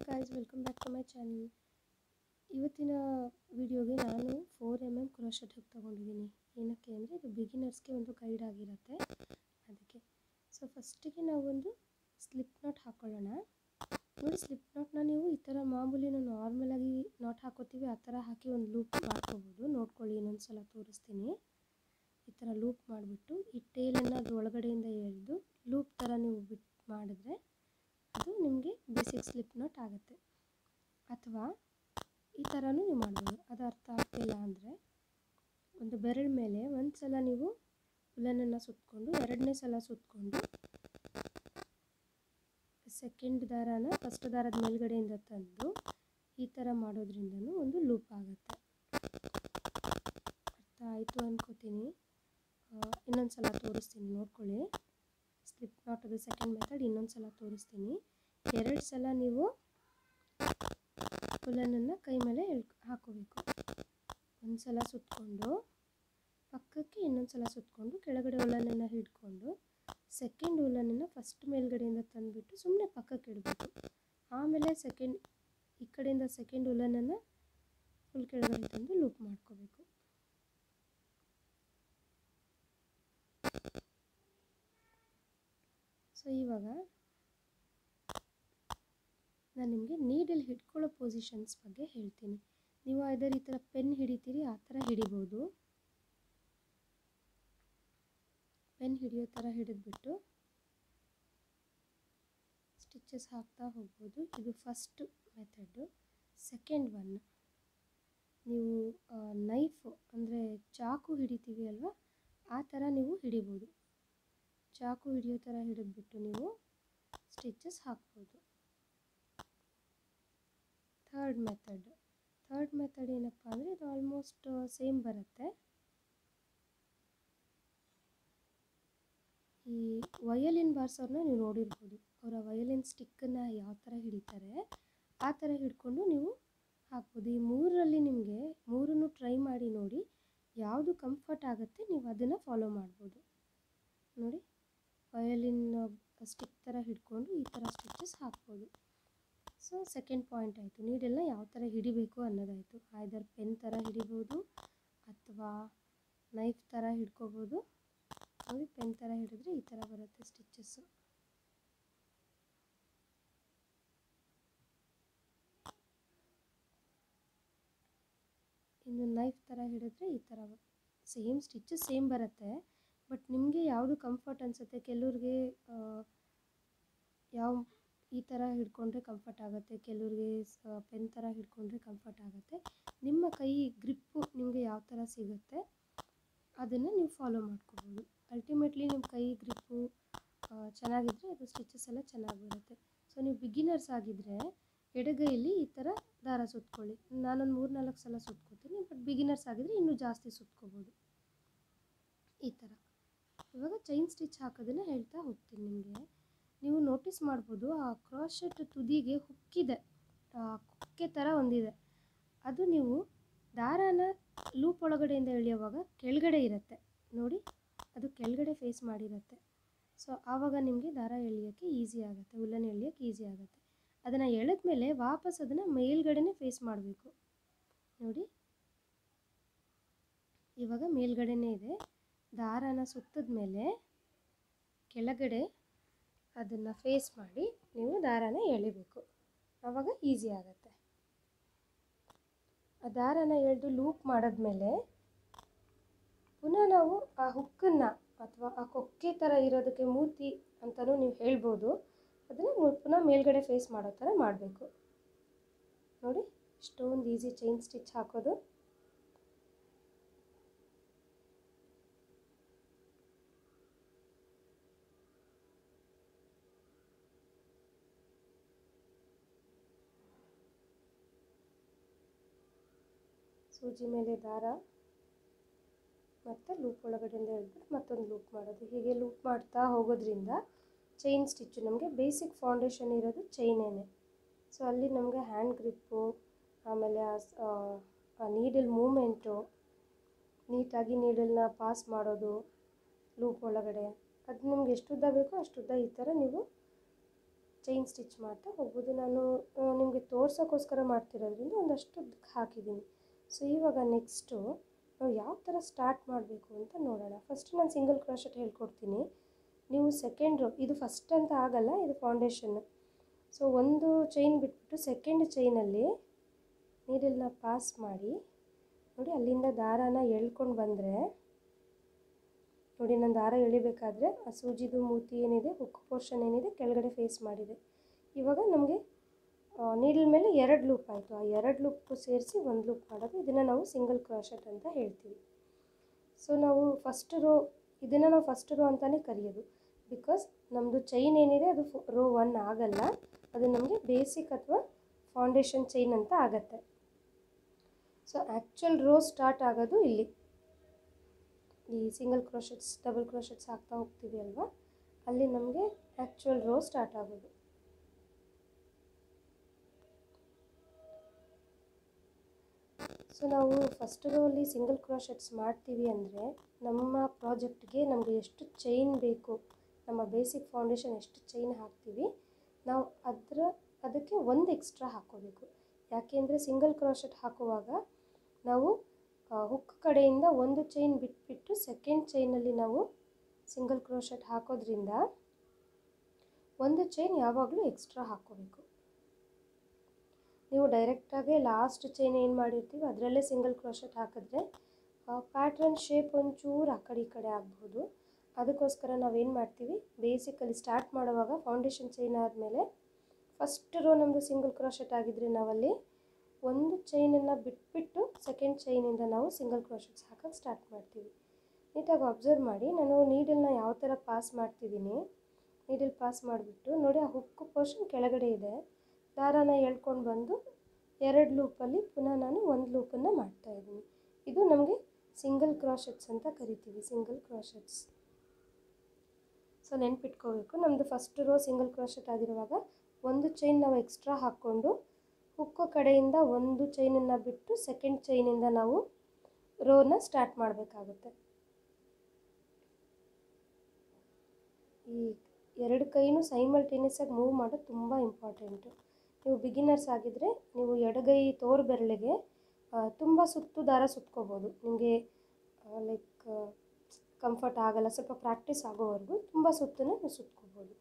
guys, welcome back to my channel. ಇವತ್ತಿನ ವಿಡಿಯೋಗೆ ನಾನು 4mm ಕ್ರೋಶೆಟ್ ಹುಕ್ ತಗೊಂಡಿದ್ದೀನಿ. ಏನಕ್ಕೆ ಅಂದರೆ ಇದು ಬಿಗಿನರ್ಸ್ಗೆ ಒಂದು ಗೈಡ್ ಆಗಿರುತ್ತೆ ಅದಕ್ಕೆ. ಸೊ ಫಸ್ಟಿಗೆ ನಾವು ಒಂದು ಸ್ಲಿಪ್ ನಾಟ್ ಹಾಕೊಳ್ಳೋಣ. ನೋಡಿ, ಸ್ಲಿಪ್ ನಾಟ್ನ ನೀವು ಈ ಥರ ಮಾಮೂಲಿ ನಾವು ನಾರ್ಮಲಾಗಿ ನಾಟ್ ಹಾಕೋತೀವಿ ಆ ಥರ ಹಾಕಿ ಒಂದು ಲೂಪ್ ಮಾಡ್ಕೋಬೋದು. ನೋಡ್ಕೊಳ್ಳಿ, ಇನ್ನೊಂದು ಸಲ ತೋರಿಸ್ತೀನಿ. ಈ ಥರ ಲೂಪ್ ಮಾಡಿಬಿಟ್ಟು ಈ ಟೇಲನ್ನು ಅದು ಒಳಗಡೆಯಿಂದ ಎಳೆದು ಲೂಪ್ ಥರ ನೀವು ಬಿಟ್ಟು ಮಾಡಿದ್ರೆ ಅದು ನಿಮಗೆ ಬೇಸಿಕ್ ಸ್ಲಿಪ್ ನಾಟ್ ಆಗುತ್ತೆ. ಅಥವಾ ಈ ಥರನೂ ನೀವು ಮಾಡ್ಬೋದು. ಅದು ಅರ್ಥ ಆಗ್ತಿಲ್ಲ ಅಂದರೆ ಒಂದು ಬೆರಳ ಮೇಲೆ ಒಂದು ಸಲ ನೀವು ಉಲ್ಲನನ್ನು ಸುತ್ತಕೊಂಡು ಎರಡನೇ ಸಲ ಸುತ್ತಕೊಂಡು ಸೆಕೆಂಡ್ ದಾರನ ಫಸ್ಟ್ ದಾರದ ಮೇಲ್ಗಡೆಯಿಂದ ತಂದು ಈ ಥರ ಮಾಡೋದ್ರಿಂದನೂ ಒಂದು ಲೂಪ್ ಆಗುತ್ತೆ. ಅರ್ಥ ಆಯಿತು ಅಂದ್ಕೋತೀನಿ. ಇನ್ನೊಂದು ಸಲ ತೋರಿಸ್ತೀನಿ, ನೋಡ್ಕೊಳ್ಳಿ. ಸ್ಲಿಪ್ ನಾಟದು ಸೆಕೆಂಡ್ ಮೆಥಡ್ ಇನ್ನೊಂದು ಸಲ ತೋರಿಸ್ತೀನಿ. ಎರಡು ಸಲ ನೀವು ಉಲ್ಲನನ್ನು ಕೈ ಮೇಲೆ ಹಾಕೋಬೇಕು. ಒಂದು ಸಲ ಸುತ್ತಕೊಂಡು ಪಕ್ಕಕ್ಕೆ ಇನ್ನೊಂದು ಸಲ ಸುತ್ತಕೊಂಡು ಕೆಳಗಡೆ ಉಲ್ಲನನ್ನು ಹಿಡ್ಕೊಂಡು ಸೆಕೆಂಡ್ ಉಲ್ಲನನ್ನು ಫಸ್ಟ್ ಮೇಲ್ಗಡೆಯಿಂದ ತಂದುಬಿಟ್ಟು ಸುಮ್ಮನೆ ಪಕ್ಕಕ್ಕೆ ಇಡಬೇಕು. ಆಮೇಲೆ ಈ ಕಡೆಯಿಂದ ಸೆಕೆಂಡ್ ಉಲ್ಲನನ್ನು ಫುಲ್ ಕೆಳಗಡೆ ತಂದು ಲೂಪ್ ಮಾಡ್ಕೋಬೇಕು. ಸೊ ಇವಾಗ ನಾನು ನಿಮಗೆ ನೀಡಲ್ ಹಿಡ್ಕೊಳ್ಳೋ ಪೊಸಿಷನ್ಸ್ ಬಗ್ಗೆ ಹೇಳ್ತೀನಿ. ನೀವು ಐದರ್ ಈ ಥರ ಪೆನ್ ಹಿಡಿತೀರಿ, ಆ ಥರ ಹಿಡಿಬೋದು. ಪೆನ್ ಹಿಡಿಯೋ ಥರ ಹಿಡಿದ್ಬಿಟ್ಟು ಸ್ಟಿಚಸ್ ಹಾಕ್ತಾ ಹೋಗ್ಬೋದು. ಇದು ಫಸ್ಟ್ ಮೆಥಡು. ಸೆಕೆಂಡ್ ಒನ್, ನೀವು ನೈಫು ಅಂದರೆ ಚಾಕು ಹಿಡಿತೀವಿ ಅಲ್ವಾ, ಆ ಥರ ನೀವು ಹಿಡಿಬೋದು. ಚಾಕು ಹಿಡಿಯೋ ಥರ ಹಿಡಿದ್ಬಿಟ್ಟು ನೀವು ಸ್ಟಿಚಸ್ ಹಾಕ್ಬೋದು. ಥರ್ಡ್ ಮೆಥಡ್ ಏನಪ್ಪ ಅಂದರೆ ಇದು ಆಲ್ಮೋಸ್ಟ್ ಸೇಮ್ ಬರುತ್ತೆ. ಈ ವಯಲಿನ್ ಬಾರ್ಸೋರನ್ನ ನೀವು ನೋಡಿರ್ಬೋದು. ಅವರ ವಯಲಿನ್ ಸ್ಟಿಕ್ಕನ್ನು ಯಾವ ಥರ ಹಿಡಿತಾರೆ ಆ ಥರ ಹಿಡ್ಕೊಂಡು ನೀವು ಹಾಕ್ಬೋದು. ಈ ಮೂರರಲ್ಲಿ ನಿಮಗೆ ಮೂರನ್ನು ಟ್ರೈ ಮಾಡಿ ನೋಡಿ, ಯಾವುದು ಕಂಫರ್ಟ್ ಆಗುತ್ತೆ ನೀವು ಅದನ್ನು ಫಾಲೋ ಮಾಡ್ಬೋದು. ನೋಡಿ, ವಯಲಿನ್ ಸ್ಟಿಕ್ ಥರ ಹಿಡ್ಕೊಂಡು ಈ ಥರ ಸ್ಟಿಚಸ್ ಹಾಕ್ಬೋದು. ಸೊ ಸೆಕೆಂಡ್ ಪಾಯಿಂಟ್ ಆಯಿತು. ನೀಡೆಲ್ಲ ಯಾವ ಥರ ಹಿಡಿಬೇಕು ಅನ್ನೋದಾಯಿತು. ಐದರ್ ಪೆನ್ ಥರ ಹಿಡಿಬೋದು ಅಥವಾ ನೈಫ್ ಥರ ಹಿಡ್ಕೋಬೋದು. ನೋಡಿ, ಪೆನ್ ಥರ ಹಿಡಿದ್ರೆ ಈ ಥರ ಬರುತ್ತೆ ಸ್ಟಿಚಸ್ಸು. ಇನ್ನು ನೈಫ್ ಥರ ಹಿಡಿದ್ರೆ ಈ ಥರ ಸೇಮ್ ಸ್ಟಿಚಸ್ ಸೇಮ್ ಬರುತ್ತೆ. ಬಟ್ ನಿಮಗೆ ಯಾವುದು ಕಂಫರ್ಟ್ ಅನಿಸುತ್ತೆ, ಕೆಲವ್ರಿಗೆ ಈ ಥರ ಹಿಡ್ಕೊಂಡ್ರೆ ಕಂಫರ್ಟ್ ಆಗುತ್ತೆ, ಕೆಲವ್ರಿಗೆ ಪೆನ್ ಥರ ಹಿಡ್ಕೊಂಡ್ರೆ ಕಂಫರ್ಟ್ ಆಗುತ್ತೆ. ನಿಮ್ಮ ಕೈ ಗ್ರಿಪ್ಪು ನಿಮಗೆ ಯಾವ ಥರ ಸಿಗುತ್ತೆ ಅದನ್ನು ನೀವು ಫಾಲೋ ಮಾಡ್ಕೋಬೋದು. ಅಲ್ಟಿಮೇಟ್ಲಿ ನಿಮ್ಮ ಕೈ ಗ್ರಿಪ್ಪು ಚೆನ್ನಾಗಿದ್ದರೆ ಅದು ಸ್ಟಿಚಸ್ ಎಲ್ಲ ಚೆನ್ನಾಗಿ ಬರುತ್ತೆ. ಸೊ ನೀವು ಬಿಗಿನರ್ಸ್ ಆಗಿದ್ದರೆ ಎಡಗೈಯಲ್ಲಿ ಈ ಥರ ದಾರ ಸುತ್ಕೊಳ್ಳಿ. ನಾನೊಂದು 3-4 ಸಲ ಸುತ್ಕೋತೀನಿ. ಬಟ್ ಬಿಗಿನರ್ಸ್ ಆಗಿದ್ದರೆ ಇನ್ನೂ ಜಾಸ್ತಿ ಸುತ್ಕೋಬೋದು ಈ ಥರ. ಇವಾಗ ಚೈನ್ ಸ್ಟಿಚ್ ಹಾಕೋದನ್ನು ಹೇಳ್ತಾ ಹೋಗ್ತೀನಿ ನಿಮಗೆ. ನೀವು ನೋಟಿಸ್ ಮಾಡ್ಬೋದು, ಆ ಕ್ರಾಶೆಟ್ ತುದಿಗೆ ಹುಕ್ಕಿದೆ, ಕುಕ್ಕೆ ಥರ ಒಂದಿದೆ. ಅದು ನೀವು ದಾರಾನ ಲೂಪ್ ಒಳಗಡೆಯಿಂದ ಎಳೆಯುವಾಗ ಕೆಳಗಡೆ ಇರುತ್ತೆ ನೋಡಿ, ಅದು ಕೆಳಗಡೆ ಫೇಸ್ ಮಾಡಿರುತ್ತೆ. ಸೊ ಆವಾಗ ನಿಮಗೆ ದಾರ ಎಳೆಯೋಕ್ಕೆ ಈಸಿ ಆಗುತ್ತೆ, ಉಲ್ಲನ್ ಎಳೆಯೋಕ್ಕೆ ಈಸಿ ಆಗುತ್ತೆ. ಅದನ್ನು ಎಳೆದ್ಮೇಲೆ ವಾಪಸ್ ಅದನ್ನು ಮೇಲ್ಗಡೆನೇ ಫೇಸ್ ಮಾಡಬೇಕು. ನೋಡಿ, ಇವಾಗ ಮೇಲ್ಗಡೆನೇ ಇದೆ. ದಾರಾನ ಸುತ್ತದ ಮೇಲೆ ಕೆಳಗಡೆ ಅದನ್ನು ಫೇಸ್ ಮಾಡಿ ನೀವು ದಾರಾನ ಎಳಿಬೇಕು. ಆವಾಗ ಈಸಿ ಆಗುತ್ತೆ. ಆ ದಾರಾನ ಎಳೆದು ಲೂಪ್ ಮಾಡಿದ್ಮೇಲೆ ಪುನಃ ನಾವು ಆ ಹುಕ್ಕನ್ನು ಅಥವಾ ಆ ಕೊಕ್ಕೆ ಥರ ಇರೋದಕ್ಕೆ ಮೂತಿ ಅಂತಲೂ ನೀವು ಹೇಳ್ಬೋದು, ಅದನ್ನು ಪುನಃ ಮೇಲ್ಗಡೆ ಫೇಸ್ ಮಾಡೋ ಥರ ಮಾಡಬೇಕು. ನೋಡಿ, ಇಷ್ಟೊಂದು ಈಸಿ ಚೈನ್ ಸ್ಟಿಚ್ ಹಾಕೋದು. ಸೂಜಿ ಮೇಲೆ ದಾರ ಮತ್ತು ಲೂಪ್ ಒಳಗಡೆಯಿಂದ ಎಳೆದ್ಬಿಟ್ಟು ಮತ್ತೊಂದು ಲೂಪ್ ಮಾಡೋದು. ಹೀಗೆ ಲೂಪ್ ಮಾಡ್ತಾ ಹೋಗೋದ್ರಿಂದ ಚೈನ್ ಸ್ಟಿಚ್ಚು ನಮಗೆ ಬೇಸಿಕ್ ಫೌಂಡೇಶನ್ ಇರೋದು ಚೈನೇನೆ. ಸೊ ಅಲ್ಲಿ ನಮಗೆ ಹ್ಯಾಂಡ್ ಗ್ರಿಪ್ಪು, ಆಮೇಲೆ ಆ ನೀಡಲ್ ಮೂಮೆಂಟು, ನೀಟಾಗಿ ನೀಡಲ್ನ ಪಾಸ್ ಮಾಡೋದು ಲೂಪ್ ಒಳಗಡೆ, ಅದು ನಿಮ್ಗೆ ಎಷ್ಟು ಉದ್ದ ಬೇಕೋ ಅಷ್ಟು ಉದ್ದ ಈ ಥರ ನೀವು ಚೈನ್ ಸ್ಟಿಚ್ ಮಾಡ್ತಾ ಹೋಗ್ಬೋದು. ನಾನು ನಿಮಗೆ ತೋರ್ಸೋಕ್ಕೋಸ್ಕರ ಮಾಡ್ತಿರೋದ್ರಿಂದ ಒಂದಷ್ಟು ಹಾಕಿದ್ದೀನಿ. ಸೊ ಇವಾಗ ನೆಕ್ಸ್ಟು ನಾವು ಯಾವ ಥರ ಸ್ಟಾರ್ಟ್ ಮಾಡಬೇಕು ಅಂತ ನೋಡೋಣ. ಫಸ್ಟ್ ನಾನು ಸಿಂಗಲ್ ಕ್ರೋಶೆಟ್ ಹೇಳ್ಕೊಡ್ತೀನಿ. ನೀವು ಸೆಕೆಂಡ್ ರೋ, ಇದು ಫಸ್ಟ್ ಅಂತ ಆಗಲ್ಲ, ಇದು ಫೌಂಡೇಶನ್. ಸೊ ಒಂದು ಚೈನ್ ಬಿಟ್ಬಿಟ್ಟು ಸೆಕೆಂಡ್ ಚೈನಲ್ಲಿ ನೀಡಲ್ನ ಪಾಸ್ ಮಾಡಿ ನೋಡಿ, ಅಲ್ಲಿಂದ ದಾರಾನ ಎಳ್ಕೊಂಡು ಬಂದರೆ ನೋಡಿ, ನಾನು ದಾರ ಎಳಿಬೇಕಾದ್ರೆ ಆ ಸೂಜಿದು ಮೂತಿ ಏನಿದೆ, ಹುಕ್ ಪೋರ್ಷನ್ ಏನಿದೆ ಕೆಳಗಡೆ ಫೇಸ್ ಮಾಡಿದೆ. ಇವಾಗ ನಮಗೆ ನೀಡಲ್ ಮೇಲೆ 2 ಲೂಪ್ ಆಯಿತು. ಆ 2 ಲೂಪ್ ಸೇರಿಸಿ 1 ಲೂಪ್ ಮಾಡೋದು, ಇದನ್ನು ನಾವು ಸಿಂಗಲ್ ಕ್ರೋಶೆಟ್ ಅಂತ ಹೇಳ್ತೀವಿ. ಸೊ ನಾವು ಫಸ್ಟ್ ರೋ, ಇದನ್ನು ನಾವು ಫಸ್ಟ್ ರೋ ಅಂತಲೇ ಕರೆಯೋದು. ಬಿಕಾಸ್ ನಮ್ಮದು ಚೈನ್ ಏನಿದೆ ಅದು ರೋ 1 ಆಗಲ್ಲ, ಅದು ನಮಗೆ ಬೇಸಿಕ್ ಅಥವಾ ಫೌಂಡೇಶನ್ ಚೈನ್ ಅಂತ ಆಗತ್ತೆ. ಸೊ ಆ್ಯಕ್ಚುಯಲ್ ರೋ ಸ್ಟಾರ್ಟ್ ಆಗೋದು ಇಲ್ಲಿ, ಈ ಸಿಂಗಲ್ ಕ್ರೋಶೆಟ್ಸ್ ಡಬಲ್ ಕ್ರೋಶೆಟ್ಸ್ ಹಾಕ್ತಾ ಹೋಗ್ತೀವಿ ಅಲ್ವಾ, ಅಲ್ಲಿ ನಮಗೆ ಆ್ಯಕ್ಚುಯಲ್ ರೋ ಸ್ಟಾರ್ಟ್ ಆಗೋದು. ಸೊ ನಾವು ಫಸ್ಟ್ ರೋ ಅಲ್ಲಿ ಸಿಂಗಲ್ ಕ್ರೋಶೆಟ್ಸ್ ಮಾಡ್ತೀವಿ ಅಂದರೆ ನಮ್ಮ ಪ್ರಾಜೆಕ್ಟ್ಗೆ ನಮಗೆ ಎಷ್ಟು ಚೈನ್ ಬೇಕು, ನಮ್ಮ ಬೇಸಿಕ್ ಫೌಂಡೇಶನ್ ಎಷ್ಟು ಚೈನ್ ಹಾಕ್ತೀವಿ ನಾವು ಅದಕ್ಕೆ 1 ಎಕ್ಸ್ಟ್ರಾ ಹಾಕ್ಕೋಬೇಕು. ಯಾಕೆಂದರೆ ಸಿಂಗಲ್ ಕ್ರೋಶೆಟ್ ಹಾಕುವಾಗ ನಾವು ಹುಕ್ ಕಡೆಯಿಂದ 1 ಚೈನ್ ಬಿಟ್ಬಿಟ್ಟು ಸೆಕೆಂಡ್ ಚೈನಲ್ಲಿ ನಾವು ಸಿಂಗಲ್ ಕ್ರೋಶೆಟ್ ಹಾಕೋದ್ರಿಂದ 1 ಚೈನ್ ಯಾವಾಗಲೂ ಎಕ್ಸ್ಟ್ರಾ ಹಾಕ್ಕೋಬೇಕು. ನೀವು ಡೈರೆಕ್ಟಾಗಿ ಲಾಸ್ಟ್ ಚೈನ್ ಏನು ಮಾಡಿರ್ತೀವಿ ಅದರಲ್ಲೇ ಸಿಂಗಲ್ ಕ್ರೋಶೆಟ್ ಹಾಕಿದ್ರೆ ಪ್ಯಾಟ್ರನ್ ಶೇಪ್ ಒಂಚೂರು ಆ ಕಡೆ ಈ ಕಡೆ ಆಗ್ಬೋದು. ಅದಕ್ಕೋಸ್ಕರ ನಾವೇನು ಮಾಡ್ತೀವಿ, ಬೇಸಿಕಲಿ ಸ್ಟಾರ್ಟ್ ಮಾಡುವಾಗ ಫೌಂಡೇಶನ್ ಚೈನ್ ಆದಮೇಲೆ ಫಸ್ಟ್ ರೋ ನಮ್ಮದು ಸಿಂಗಲ್ ಕ್ರೋಶೆಟ್ ಆಗಿದ್ದರೆ ನಾವಲ್ಲಿ 1 ಚೈನನ್ನು ಬಿಟ್ಬಿಟ್ಟು ಸೆಕೆಂಡ್ ಚೈನಿಂದ ನಾವು ಸಿಂಗಲ್ ಕ್ರೋಶೆಟ್ಸ್ ಹಾಕೋಕ್ಕೆ ಸ್ಟಾರ್ಟ್ ಮಾಡ್ತೀವಿ. ನೀಟಾಗಿ ಅಬ್ಸರ್ವ್ ಮಾಡಿ, ನಾನು ನೀಡಲ್ನ ಯಾವ ಥರ ಪಾಸ್ ಮಾಡ್ತಿದ್ದೀನಿ. ನೀಡಲ್ ಪಾಸ್ ಮಾಡಿಬಿಟ್ಟು ನೋಡಿ, ಆ ಹುಕ್ ಪೋರ್ಷನ್ ಕೆಳಗಡೆ ಇದೆ, ದಾರಾನ ಎಳ್ಕೊಂಡು ಬಂದು 2 ಲೂಪಲ್ಲಿ ಪುನಃ ನಾನು 1 ಲೂಪನ್ನು ಮಾಡ್ತಾಯಿದ್ದೀನಿ. ಇದು ನಮಗೆ ಸಿಂಗಲ್ ಕ್ರೋಶೆಟ್ಸ್ ಅಂತ ಕರಿತೀವಿ, ಸಿಂಗಲ್ ಕ್ರೋಶೆಟ್ಸ್. ಸೊ ನೆನ್ಪಿಟ್ಕೋಬೇಕು, ನಮ್ಮದು ಫಸ್ಟ್ ರೋ ಸಿಂಗಲ್ ಕ್ರೋಶೆಟ್ ಆಗಿರುವಾಗ 1 ಚೈನ್ ನಾವು ಎಕ್ಸ್ಟ್ರಾ ಹಾಕ್ಕೊಂಡು ಹುಕ್ಕು ಕಡೆಯಿಂದ 1 ಚೈನನ್ನು ಬಿಟ್ಟು ಸೆಕೆಂಡ್ ಚೈನಿಂದ ನಾವು ರೋನ ಸ್ಟಾರ್ಟ್ ಮಾಡಬೇಕಾಗುತ್ತೆ. ಈ 2 ಕೈನೂ ಸೈಮಲ್ಟೇನಿಯಸ್ ಆಗಿ ಮೂವ್ ಮಾಡೋದು ತುಂಬ ಇಂಪಾರ್ಟೆಂಟು. ನೀವು ಬಿಗಿನರ್ಸ್ ಆಗಿದ್ದರೆ ನೀವು ಎಡಗೈ ತೋರು ಬೆರಳಿಗೆ ತುಂಬ ಸುತ್ತು ದಾರ ಸುತ್ಕೋಬೋದು. ನಿಮಗೆ ಲೈಕ್ ಕಂಫರ್ಟ್ ಆಗಲ್ಲ, ಸ್ವಲ್ಪ ಪ್ರಾಕ್ಟೀಸ್ ಆಗೋವರೆಗೂ ತುಂಬ ಸುತ್ತನ್ನು ನೀವು ಸುತ್ಕೋಬೋದು.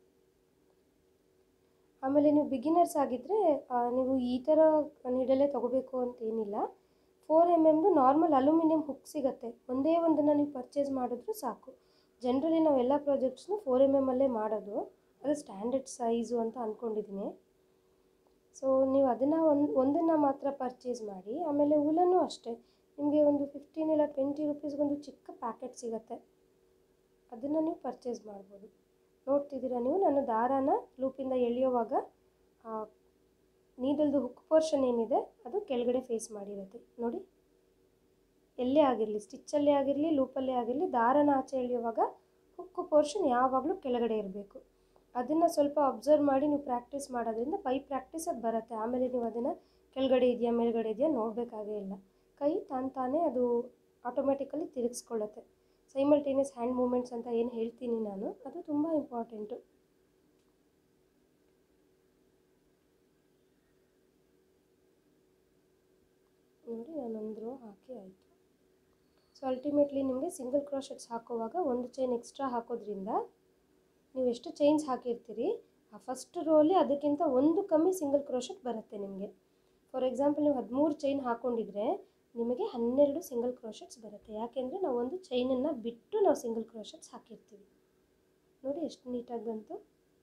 ಆಮೇಲೆ ನೀವು ಬಿಗಿನರ್ಸ್ ಆಗಿದ್ದರೆ ನೀವು ಈ ಥರ ನೀಡಲ್ಲೇ ತೊಗೋಬೇಕು ಅಂತೇನಿಲ್ಲ. 4mm ನಾರ್ಮಲ್ ಅಲ್ಯೂಮಿನಿಯಂ ಹುಕ್ ಸಿಗುತ್ತೆ, ಒಂದೇ ಒಂದನ್ನು ನೀವು ಪರ್ಚೇಸ್ ಮಾಡಿದ್ರೂ ಸಾಕು. ಜನರಲಿ ನಾವೆಲ್ಲ ಪ್ರಾಜೆಕ್ಟ್ಸ್ನು 4mm ಅಲ್ಲೇ ಮಾಡೋದು, ಅದು ಸ್ಟ್ಯಾಂಡರ್ಡ್ ಸೈಜು ಅಂತ ಅಂದ್ಕೊಂಡಿದ್ದೀನಿ. ಸೊ ನೀವು ಅದನ್ನು ಒಂದನ್ನು ಮಾತ್ರ ಪರ್ಚೇಸ್ ಮಾಡಿ. ಆಮೇಲೆ ಉಲನ್ನು ಅಷ್ಟೇ, ನಿಮಗೆ ಒಂದು 15 ಇಲ್ಲ 20 ರುಪೀಸ್ಗೊಂದು ಚಿಕ್ಕ ಪ್ಯಾಕೆಟ್ ಸಿಗುತ್ತೆ, ಅದನ್ನು ನೀವು ಪರ್ಚೇಸ್ ಮಾಡ್ಬೋದು. ನೋಡ್ತಿದ್ದೀರಾ ನೀವು, ನಾನು ದಾರಾನ ಲೂಪಿಂದ ಎಳೆಯುವಾಗ ನೀಡಲ್ದು ಹುಕ್ ಪೋರ್ಷನ್ ಏನಿದೆ ಅದು ಕೆಳಗಡೆ ಫೇಸ್ ಮಾಡಿರುತ್ತೆ ನೋಡಿ. ಎಲ್ಲೇ ಆಗಿರಲಿ, ಸ್ಟಿಚ್ಚಲ್ಲೇ ಆಗಿರಲಿ ಲೂಪಲ್ಲೇ ಆಗಿರಲಿ, ದಾರಾನ ಆಚೆ ಎಳೆಯುವಾಗ ಹುಕ್ ಪೋರ್ಷನ್ ಯಾವಾಗಲೂ ಕೆಳಗಡೆ ಇರಬೇಕು. ಅದನ್ನು ಸ್ವಲ್ಪ ಅಬ್ಸರ್ವ್ ಮಾಡಿ ನೀವು ಪ್ರಾಕ್ಟೀಸ್ ಮಾಡೋದ್ರಿಂದ ಬೈ ಪ್ರಾಕ್ಟೀಸ್ ಅದು ಬರುತ್ತೆ. ಆಮೇಲೆ ನೀವು ಅದನ್ನು ಕೆಳಗಡೆ ಇದೆಯಾ ಮೇಲ್ಗಡೆ ಇದೆಯಾ ನೋಡಬೇಕಾಗೇ ಇಲ್ಲ, ಕೈ ತಾನೇ ಅದು ಆಟೋಮೆಟಿಕಲಿ ತಿರುಗಿಸ್ಕೊಳ್ಳುತ್ತೆ. ಸೈಮಲ್ಟೇನಿಯಸ್ ಹ್ಯಾಂಡ್ ಮೂಮೆಂಟ್ಸ್ ಅಂತ ಏನು ಹೇಳ್ತೀನಿ ನಾನು, ಅದು ತುಂಬ ಇಂಪಾರ್ಟೆಂಟು. ನೋಡಿ, ನಾನೊಂದು ರೋ ಹಾಕಿ ಆಯಿತು. ಸೊ ಅಲ್ಟಿಮೇಟ್ಲಿ ನಿಮಗೆ ಸಿಂಗಲ್ ಕ್ರೋಶೆಟ್ಸ್ ಹಾಕುವಾಗ 1 ಚೈನ್ ಎಕ್ಸ್ಟ್ರಾ ಹಾಕೋದ್ರಿಂದ ನೀವು ಎಷ್ಟು ಚೈನ್ಸ್ ಹಾಕಿರ್ತೀರಿ ಆ ಫಸ್ಟ್ ರೋಲಿ ಅದಕ್ಕಿಂತ 1 ಕಮ್ಮಿ ಸಿಂಗಲ್ ಕ್ರೋಶೆಟ್ ಬರುತ್ತೆ ನಿಮಗೆ. ಫಾರ್ ಎಕ್ಸಾಂಪಲ್ ನೀವು 13 ಚೈನ್ ಹಾಕ್ಕೊಂಡಿದ್ರೆ ನಿಮಗೆ 12 ಸಿಂಗಲ್ ಕ್ರೋಶೆಟ್ಸ್ ಬರುತ್ತೆ. ಯಾಕೆಂದರೆ ನಾವು 1 ಚೈನನ್ನು ಬಿಟ್ಟು ನಾವು ಸಿಂಗಲ್ ಕ್ರೋಶೆಟ್ಸ್ ಹಾಕಿರ್ತೀವಿ. ನೋಡಿ ಎಷ್ಟು ನೀಟಾಗಿ ಬಂತು.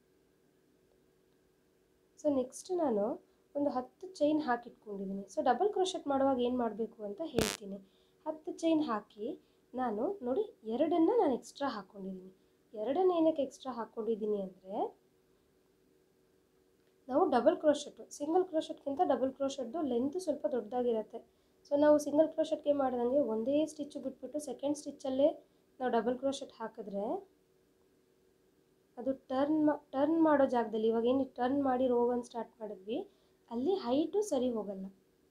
ಸೊ ನೆಕ್ಸ್ಟ್ ನಾನು ಒಂದು 10 ಚೈನ್ ಹಾಕಿಟ್ಕೊಂಡಿದ್ದೀನಿ. ಸೊ ಡಬಲ್ ಕ್ರೋಶೆಟ್ ಮಾಡುವಾಗ ಏನು ಮಾಡಬೇಕು ಅಂತ ಹೇಳ್ತೀನಿ. 10 ಚೈನ್ ಹಾಕಿ ನಾನು ನೋಡಿ 2 ನಾನು ಎಕ್ಸ್ಟ್ರಾ ಹಾಕ್ಕೊಂಡಿದ್ದೀನಿ. 2 ಏನಕ್ಕೆ ಎಕ್ಸ್ಟ್ರಾ ಹಾಕ್ಕೊಂಡಿದ್ದೀನಿ ಅಂದರೆ ನಾವು ಡಬಲ್ ಕ್ರೋಶೆಟ್ಟು, ಸಿಂಗಲ್ ಕ್ರೋಶೆಟ್ಗಿಂತ ಡಬಲ್ ಕ್ರೋಶೆಟ್ದು ಲೆಂತ್ ಸ್ವಲ್ಪ ದೊಡ್ಡದಾಗಿರುತ್ತೆ. ಸೊ ನಾವು ಸಿಂಗಲ್ ಕ್ರೋಶೆಟ್ಗೆ ಮಾಡ್ದಂಗೆ ಒಂದೇ ಸ್ಟಿಚ್ಚು ಬಿಟ್ಬಿಟ್ಟು ಸೆಕೆಂಡ್ ಸ್ಟಿಚ್ಚಲ್ಲೇ ನಾವು ಡಬಲ್ ಕ್ರೋಶೆಟ್ ಹಾಕಿದ್ರೆ ಅದು ಟರ್ನ್ ಮಾಡೋ ಜಾಗದಲ್ಲಿ, ಇವಾಗ ಏನು ಟರ್ನ್ ಮಾಡಿ ರೋ 1 ಸ್ಟಾರ್ಟ್ ಮಾಡಿದ್ವಿ ಅಲ್ಲಿ ಹೈಟು ಸರಿ ಹೋಗಲ್ಲ,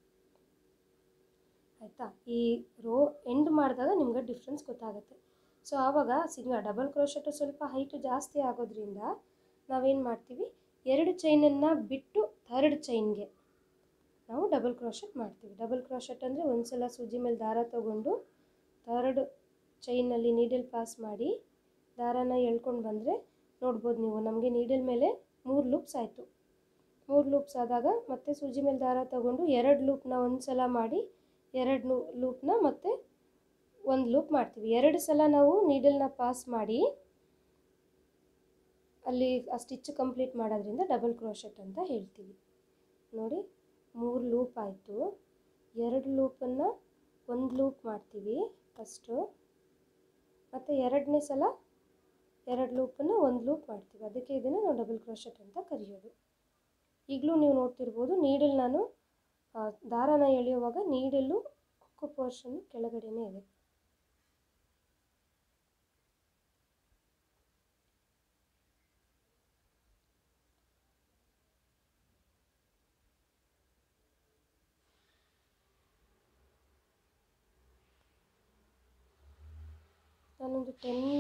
ಆಯಿತಾ. ಈ ರೋ ಎಂಡ್ ಮಾಡಿದಾಗ ನಿಮ್ಗೆ ಡಿಫ್ರೆನ್ಸ್ ಗೊತ್ತಾಗುತ್ತೆ. ಸೊ ಆವಾಗ ಡಬಲ್ ಕ್ರೋಶೆಟ್ಟು ಸ್ವಲ್ಪ ಹೈಟು ಜಾಸ್ತಿ ಆಗೋದ್ರಿಂದ ನಾವೇನು ಮಾಡ್ತೀವಿ, 2 ಚೈನನ್ನು ಬಿಟ್ಟು ಥರ್ಡ್ ಚೈನ್ಗೆ ನಾವು ಡಬಲ್ ಕ್ರೋಶೆಟ್ ಮಾಡ್ತೀವಿ. ಡಬಲ್ ಕ್ರೋಶೆಟ್ ಅಂದರೆ ಒಂದು ಸಲ ಸೂಜಿ ಮೇಲೆ ದಾರ ತಗೊಂಡು ಥರ್ಡ್ ಚೈನಲ್ಲಿ ನೀಡಲ್ ಪಾಸ್ ಮಾಡಿ ದಾರಾನ ಎಳ್ಕೊಂಡು ಬಂದರೆ ನೋಡ್ಬೋದು ನೀವು, ನಮಗೆ ನೀಡಲ್ ಮೇಲೆ 3 ಲೂಪ್ಸ್ ಆಯಿತು. 3 ಲೂಪ್ಸ್ ಆದಾಗ ಮತ್ತೆ ಸೂಜಿ ಮೇಲೆ ದಾರ ತಗೊಂಡು 2 ಲೂಪ್ನ ಒಂದು ಸಲ ಮಾಡಿ 2 ಲೂಪ್ನ ಮತ್ತೆ 1 ಲೂಪ್ ಮಾಡ್ತೀವಿ. 2 ಸಲ ನಾವು ನೀಡಲ್ನ ಪಾಸ್ ಮಾಡಿ ಅಲ್ಲಿ ಆ ಸ್ಟಿಚ್ ಕಂಪ್ಲೀಟ್ ಮಾಡೋದ್ರಿಂದ ಡಬಲ್ ಕ್ರೋಶೆಟ್ ಅಂತ ಹೇಳ್ತೀವಿ. ನೋಡಿ 3 ಲೂಪ್ ಆಯಿತು. 2 ಲೂಪನ್ನು 1 ಲೂಪ್ ಮಾಡ್ತೀವಿ ಫಸ್ಟು, ಮತ್ತು 2ನೇ ಸಲ 2 ಲೂಪನ್ನು 1 ಲೂಪ್ ಮಾಡ್ತೀವಿ. ಅದಕ್ಕೆ ಇದನ್ನು ನಾವು ಡಬಲ್ ಕ್ರೋಶೆಟ್ ಅಂತ ಕರೆಯೋದು. ಈಗಲೂ ನೀವು ನೋಡ್ತಿರ್ಬೋದು, ನೀಡಲ್ ನಾನು ದಾರಾನ ಎಳೆಯುವಾಗ ನೀಡಲು ಹುಕ್ಕು ಪೋರ್ಷನ್ ಕೆಳಗಡೆನೇ ಇದೆ. ನಾನೊಂದು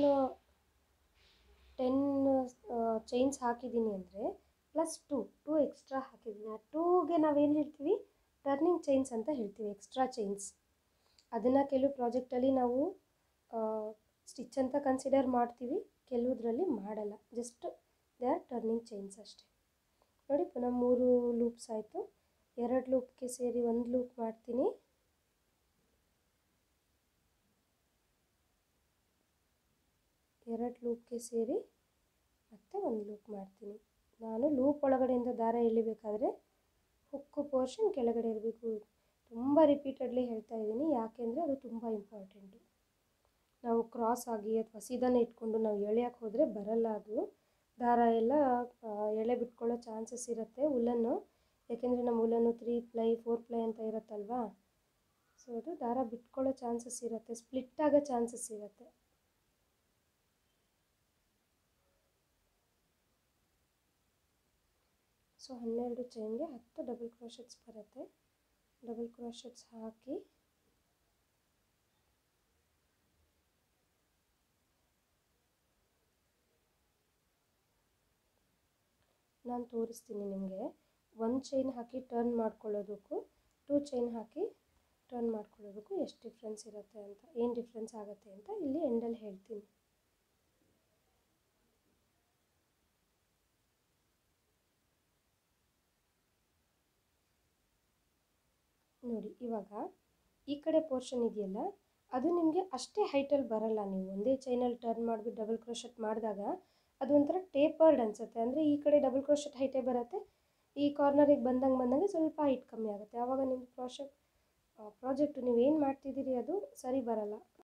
10 ಚೈನ್ಸ್ ಹಾಕಿದ್ದೀನಿ ಅಂದರೆ ಪ್ಲಸ್ 2 ಎಕ್ಸ್ಟ್ರಾ ಹಾಕಿದ್ದೀನಿ. ಆ 2ಗೆ ನಾವೇನು ಹೇಳ್ತೀವಿ, ಟರ್ನಿಂಗ್ ಚೈನ್ಸ್ ಅಂತ ಹೇಳ್ತೀವಿ, ಎಕ್ಸ್ಟ್ರಾ ಚೈನ್ಸ್. ಅದನ್ನು ಕೆಲವು ಪ್ರಾಜೆಕ್ಟಲ್ಲಿ ನಾವು ಸ್ಟಿಚ್ ಅಂತ ಕನ್ಸಿಡರ್ ಮಾಡ್ತೀವಿ, ಕೆಲವುದರಲ್ಲಿ ಮಾಡಲ್ಲ, just they are turning chains ಅಷ್ಟೇ. ನೋಡಿ ಪುನಃ 3 ಲೂಪ್ಸ್ ಆಯಿತು. 2 ಲೂಪ್ಗೆ ಸೇರಿ 1 ಲೂಪ್ ಮಾಡ್ತೀನಿ. ಎರಡು ಲೂಪ್ಗೆ ಸೇರಿ ಮತ್ತೆ 1 ಲೂಪ್ ಮಾಡ್ತೀನಿ. ನಾನು ಲೂಪ್ ಒಳಗಡೆಯಿಂದ ದಾರ ಎಳಿಬೇಕಾದ್ರೆ ಹುಕ್ಕು ಪೋರ್ಷನ್ ಕೆಳಗಡೆ ಇರಬೇಕು. ತುಂಬ ರಿಪೀಟೆಡ್ಲಿ ಹೇಳ್ತಾ ಇದ್ದೀನಿ, ಯಾಕೆಂದರೆ ಅದು ತುಂಬ ಇಂಪಾರ್ಟೆಂಟು. ನಾವು ಕ್ರಾಸ್ ಆಗಿ ಅಥವಾ ಸೀದಾನೇ ಇಟ್ಕೊಂಡು ನಾವು ಎಳೆಯೋಕ್ಕೆ ಹೋದರೆ ಬರಲ್ಲ. ಅದು ದಾರ ಎಲ್ಲ ಎಳೆ ಬಿಟ್ಕೊಳ್ಳೋ ಚಾನ್ಸಸ್ ಇರುತ್ತೆ ಉಲ್ಲನ್ನು, ಯಾಕೆಂದರೆ ನಮ್ಮ ಉಲ್ಲನ್ನು 3 ಪ್ಲೈ 4 ಪ್ಲೈ ಅಂತ ಇರುತ್ತಲ್ವಾ. ಸೊ ಅದು ದಾರ ಬಿಟ್ಕೊಳ್ಳೋ ಚಾನ್ಸಸ್ ಇರುತ್ತೆ, ಸ್ಪ್ಲಿಟ್ ಆಗೋ ಚಾನ್ಸಸ್ ಇರುತ್ತೆ. ಸೊ 12 ಚೈನ್ಗೆ 10 ಡಬಲ್ ಕ್ರೋಶೆಟ್ಸ್ ಬರುತ್ತೆ. ಡಬಲ್ ಕ್ರೋಶೆಟ್ಸ್ ಹಾಕಿ ನಾನು ತೋರಿಸ್ತೀನಿ ನಿಮಗೆ. 1 ಚೈನ್ ಹಾಕಿ ಟರ್ನ್ ಮಾಡ್ಕೊಳ್ಳೋದಕ್ಕೂ 2 ಚೈನ್ ಹಾಕಿ ಟರ್ನ್ ಮಾಡ್ಕೊಳ್ಳೋದಕ್ಕೂ ಎಷ್ಟು ಡಿಫ್ರೆನ್ಸ್ ಇರುತ್ತೆ ಅಂತ, ಏನು ಡಿಫ್ರೆನ್ಸ್ ಆಗುತ್ತೆ ಅಂತ ಇಲ್ಲಿ ಎಂಡಲ್ಲಿ ಹೇಳ್ತೀನಿ. ನೋಡಿ ಇವಾಗ ಈ ಕಡೆ ಪೋರ್ಷನ್ ಇದೆಯಲ್ಲ, ಅದು ನಿಮಗೆ ಅಷ್ಟೇ ಹೈಟಲ್ಲಿ ಬರಲ್ಲ. ನೀವು ಒಂದೇ ಚೈನಲ್ಲಿ ಟರ್ನ್ ಮಾಡಿಬಿಟ್ಟು ಡಬಲ್ ಕ್ರೋಶೆಟ್ ಮಾಡಿದಾಗ ಅದು ಒಂಥರ ಟೇಪರ್ಡ್ ಅನಿಸುತ್ತೆ. ಅಂದರೆ ಈ ಕಡೆ ಡಬಲ್ ಕ್ರೋಶೆಟ್ ಹೈಟೇ ಬರುತ್ತೆ, ಈ ಕಾರ್ನರಿಗೆ ಬಂದಂಗೆ ಸ್ವಲ್ಪ ಹೈಟ್ ಕಮ್ಮಿ ಆಗುತ್ತೆ. ಆವಾಗ ನಿಮ್ಮ ಪ್ರಾಜೆಕ್ಟ್ ನೀವೇನು ಮಾಡ್ತಿದ್ದೀರಿ ಅದು ಸರಿ ಬರಲ್ಲ.